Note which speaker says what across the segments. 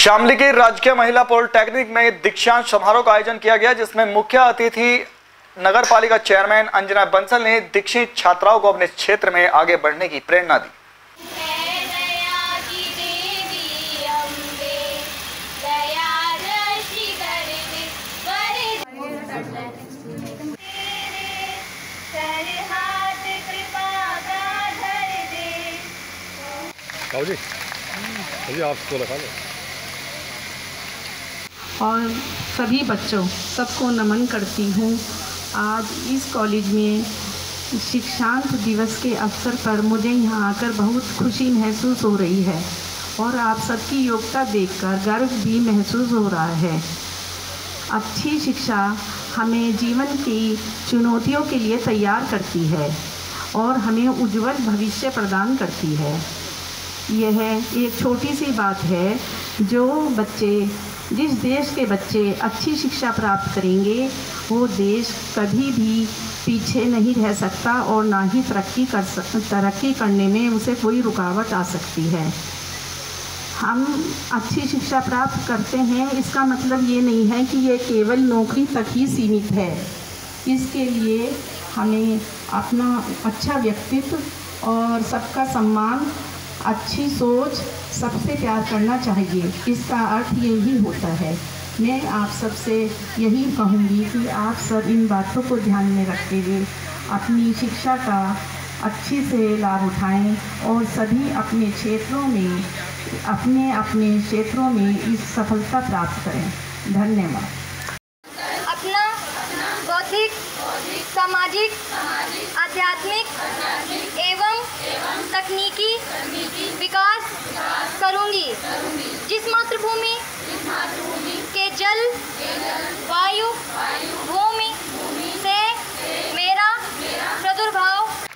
Speaker 1: शामली के राजकीय महिला पॉलिटेक्निक में दीक्षांत समारोह का आयोजन किया गया, जिसमें मुख्य अतिथि नगर पालिका चेयरमैन अंजना बंसल ने दीक्षित छात्राओं को अपने क्षेत्र में आगे बढ़ने की प्रेरणा दी।
Speaker 2: आपको लगा लो।
Speaker 3: और सभी बच्चों सबको नमन करती हूँ। आज इस कॉलेज में शिक्षांत दिवस के अवसर पर मुझे यहाँ आकर बहुत खुशी महसूस हो रही है और आप सबकी योग्यता देखकर गर्व भी महसूस हो रहा है। अच्छी शिक्षा हमें जीवन की चुनौतियों के लिए तैयार करती है और हमें उज्जवल भविष्य प्रदान करती है। यह एक छोटी सी बात है, जिस देश के बच्चे अच्छी शिक्षा प्राप्त करेंगे वो देश कभी भी पीछे नहीं रह सकता और ना ही तरक्की करने में उसे कोई रुकावट आ सकती है। हम अच्छी शिक्षा प्राप्त करते हैं, इसका मतलब ये नहीं है कि ये केवल नौकरी तक ही सीमित है। इसके लिए हमें अपना अच्छा व्यक्तित्व और सबका सम्मान, अच्छी सोच, सबसे प्यार करना चाहिए। इसका अर्थ यही होता है। मैं आप सबसे यही कहूँगी कि आप सब इन बातों को ध्यान में रखते हुए अपनी शिक्षा का अच्छे से लाभ उठाएं और सभी अपने क्षेत्रों में इस सफलता प्राप्त करें। धन्यवाद।
Speaker 4: अपना बौद्धिक, सामाजिक, आध्यात्मिक एवं तकनीकी विकास करूंगी। जिस मातृभूमि के जल, वायु, भूमि से मेरा प्रादुर्भाव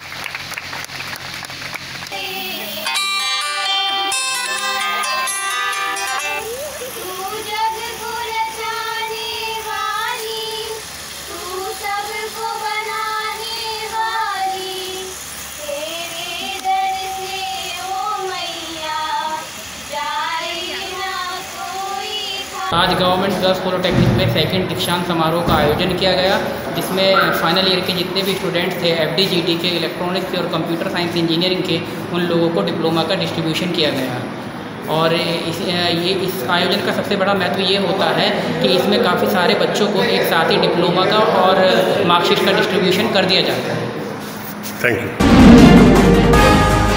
Speaker 5: आज गवर्नमेंट गर्ल्स पॉलिटेक्निक में सेकंड दीक्षांत समारोह का आयोजन किया गया, जिसमें फाइनल ईयर के जितने भी स्टूडेंट्स थे FD/GT के, इलेक्ट्रॉनिक्स के और कंप्यूटर साइंस इंजीनियरिंग के, उन लोगों को डिप्लोमा का डिस्ट्रीब्यूशन किया गया। और इस आयोजन का सबसे बड़ा महत्व ये होता है कि इसमें काफ़ी सारे बच्चों को एक साथ ही डिप्लोमा का और मार्कशीट का डिस्ट्रीब्यूशन कर दिया जाता है।
Speaker 2: Thank you.